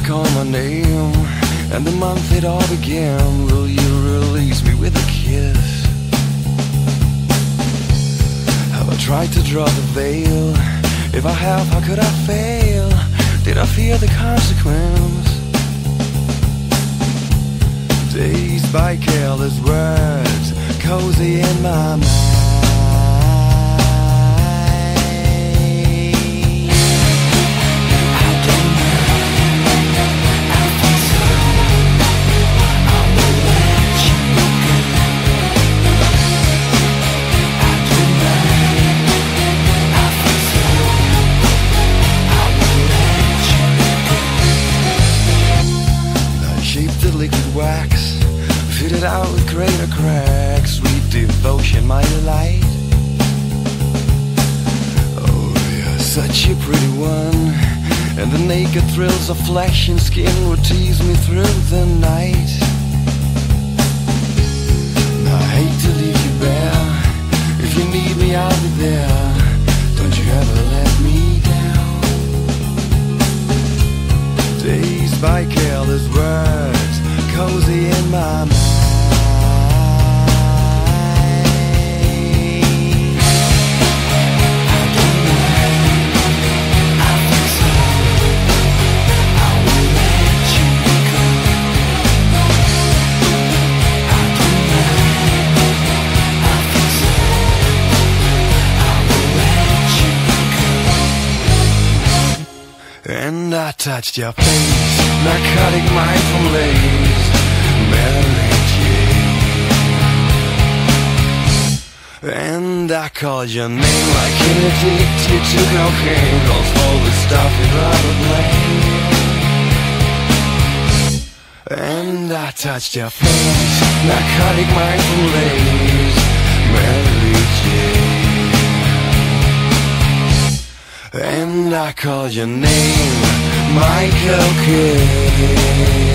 call my name, and the month it all began. Will you release me with a kiss? Have I tried to draw the veil? If I have, how could I fail? Did I fear the consequence? Dazed by careless words, cozy in my mind. Liquid wax, fitted out with greater cracks. Sweet devotion, my delight. Oh, you're such a pretty one, and the naked thrills of flesh and skin would tease me through the night. Now, I hate to leave you bare. If you need me, I'll be there. Don't you ever let me down. Dazed by careless words, cozy in my mind. I don't mind, I think so. I will let you go. I don't mind, I think so. I will let you go. And I touched your face, narcotic mindful lace, Mary Jane. And I called your name like an addicted to cocaine, 'cause all this stuff is rather plain. And I touched your face, narcotic mindful lace, Mary Jane. And I called your name, Michael Kidd.